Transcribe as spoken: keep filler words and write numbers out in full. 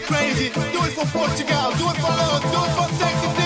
crazy. Do it for Portugal, do it for love, do it for sexy.